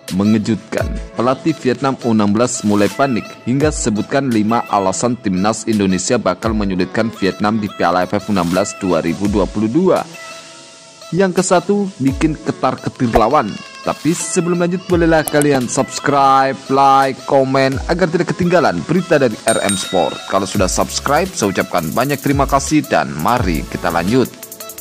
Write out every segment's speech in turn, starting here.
mengejutkan. Pelatih Vietnam U16 mulai panik hingga sebutkan 5 alasan timnas Indonesia bakal menyulitkan Vietnam di Piala AFF U16 2022. Yang ke-1, bikin ketar-ketir lawan. Tapi sebelum lanjut, bolehlah kalian subscribe, like, komen agar tidak ketinggalan berita dari RM Sport. Kalau sudah subscribe, saya ucapkan banyak terima kasih dan mari kita lanjut.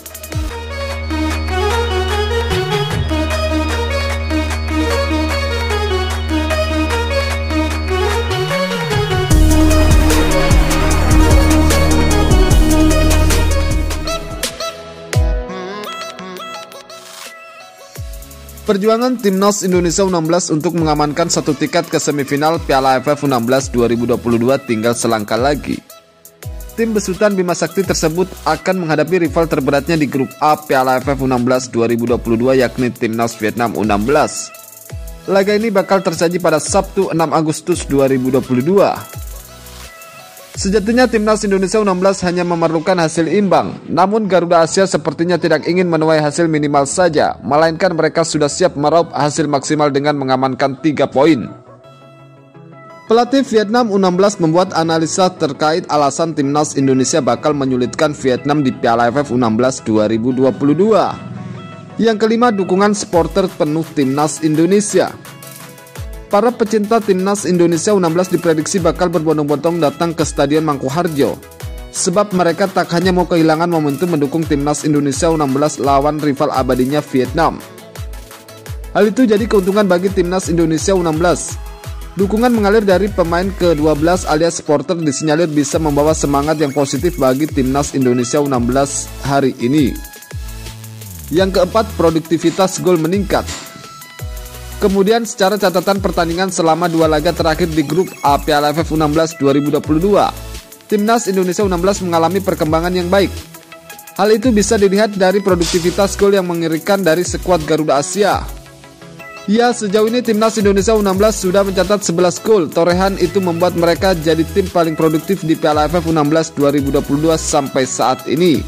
Perjuangan timnas Indonesia U16 untuk mengamankan satu tiket ke semifinal Piala AFF U16 2022 tinggal selangkah lagi. Tim besutan Bima Sakti tersebut akan menghadapi rival terberatnya di grup A Piala AFF U16 2022 yakni timnas Vietnam U16. Laga ini bakal tersaji pada Sabtu 6 Agustus 2022. Sejatinya timnas Indonesia U16 hanya memerlukan hasil imbang, namun Garuda Asia sepertinya tidak ingin menuai hasil minimal saja, melainkan mereka sudah siap meraup hasil maksimal dengan mengamankan 3 poin. Pelatih Vietnam U16 membuat analisa terkait alasan timnas Indonesia bakal menyulitkan Vietnam di Piala AFF U16 2022. Yang kelima, dukungan supporter penuh timnas Indonesia. Para pecinta timnas Indonesia U16 diprediksi bakal berbondong-bondong datang ke Stadion Mangkuharjo, sebab mereka tak hanya mau kehilangan momentum mendukung timnas Indonesia U16 lawan rival abadinya Vietnam. Hal itu jadi keuntungan bagi timnas Indonesia U16. Dukungan mengalir dari pemain ke-12 alias supporter disinyalir bisa membawa semangat yang positif bagi timnas Indonesia U16 hari ini. Yang keempat, produktivitas gol meningkat. Kemudian secara catatan pertandingan selama 2 laga terakhir di grup A Piala AFF U16 2022, timnas Indonesia U16 mengalami perkembangan yang baik. Hal itu bisa dilihat dari produktivitas gol yang mengerikan dari skuad Garuda Asia. Ya, sejauh ini timnas Indonesia U16 sudah mencatat 11 gol. Torehan itu membuat mereka jadi tim paling produktif di Piala AFF U16 2022 sampai saat ini.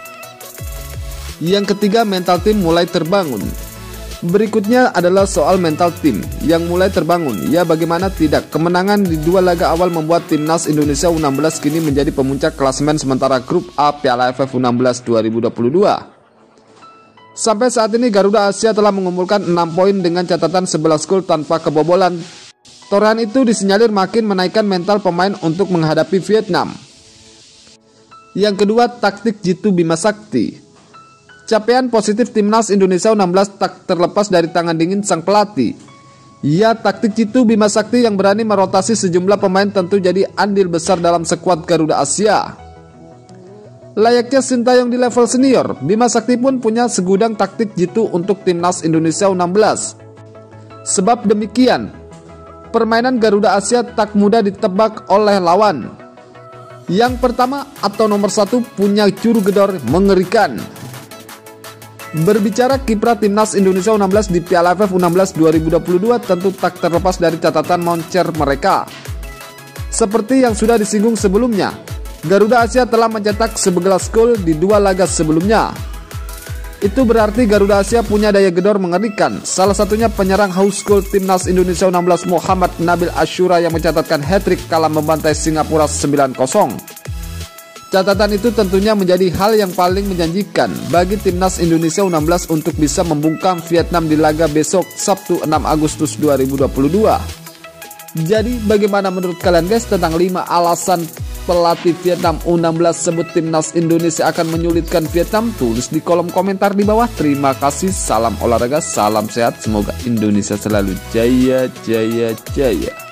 Yang ketiga, mental tim mulai terbangun. Berikutnya adalah soal mental tim yang mulai terbangun. Ya, bagaimana tidak, kemenangan di 2 laga awal membuat timnas Indonesia U16 kini menjadi pemuncak klasemen sementara grup A Piala AFF U16 2022. Sampai saat ini Garuda Asia telah mengumpulkan 6 poin dengan catatan 11 gol tanpa kebobolan. Torehan itu disinyalir makin menaikkan mental pemain untuk menghadapi Vietnam. Yang kedua, taktik jitu Bima Sakti. Capaian positif timnas Indonesia U16 tak terlepas dari tangan dingin sang pelatih. Ya, taktik jitu Bima Sakti yang berani merotasi sejumlah pemain tentu jadi andil besar dalam skuad Garuda Asia. Layaknya Sintayong di level senior, Bima Sakti pun punya segudang taktik jitu untuk timnas Indonesia U16. Sebab demikian, permainan Garuda Asia tak mudah ditebak oleh lawan. Yang pertama atau nomor 1, punya juru gedor mengerikan. Berbicara kiprah timnas Indonesia U16 di Piala AFF U16 2022 tentu tak terlepas dari catatan moncer mereka. Seperti yang sudah disinggung sebelumnya, Garuda Asia telah mencetak 11 gol di 2 laga sebelumnya. Itu berarti Garuda Asia punya daya gedor mengerikan. Salah satunya penyerang haus gol timnas Indonesia U16 Muhammad Nabil Ashura yang mencatatkan hat-trick kala membantai Singapura 9-0. Catatan itu tentunya menjadi hal yang paling menjanjikan bagi timnas Indonesia U16 untuk bisa membungkam Vietnam di laga besok Sabtu 6 Agustus 2022. Jadi bagaimana menurut kalian guys tentang 5 alasan pelatih Vietnam U16 sebut timnas Indonesia akan menyulitkan Vietnam? Tulis di kolom komentar di bawah. Terima kasih, salam olahraga, salam sehat, semoga Indonesia selalu jaya jaya jaya.